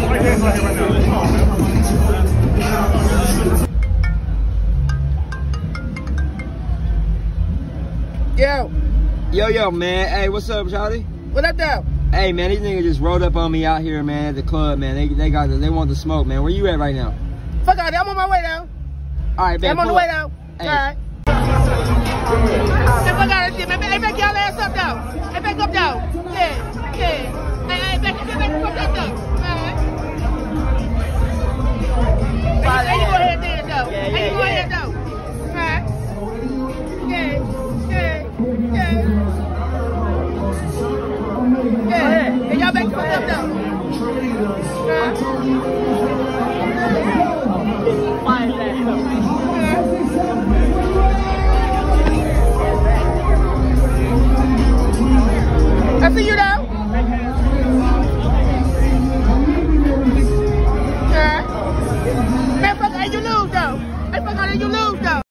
Yo, man. Hey, what's up, Charlie? What up, though? Hey, man, these niggas just rolled up on me out here, man, at the club, man. They want the smoke, man. Where you at right now? Fuck out there. I'm on my way down. All right, man. I'm on the way down. Hey. All right. Hey, fuck out of shit, man. Hey, back y'all ass up, though. Hey, back up, though. Yeah. Hey, back up, though. All right. Hey, you go ahead there, though. Hey, you go ahead, though. All right. Yeah. Hey, y'all back the fuck up, though. I see you now. Man, fuck, hey, you lose, though. Hey, fuck, you lose, though.